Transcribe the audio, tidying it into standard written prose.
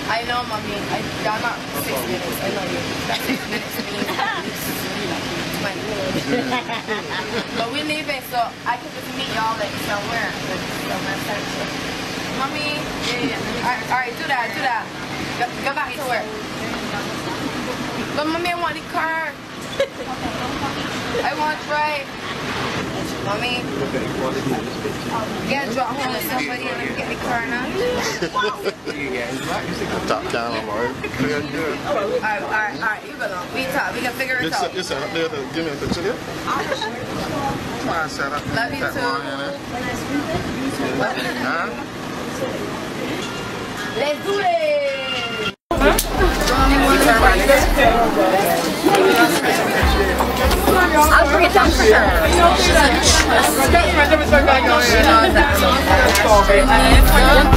I know, mommy. Y'all not 6 minutes. I know you. That 6 minutes means but we leaving, so I can just meet y'all like somewhere. Mommy, yeah. Alright, do that. Go back to work. But mommy, I want the car. I want to try. Mommy, get drop home with somebody and let me get the car now. Top down, alright. Alright, you go on. We can figure it out. You set up there to give me a picture there? Come on, set up. Love you too. Huh? Let's do it! I'll bring it down for her. She knows that.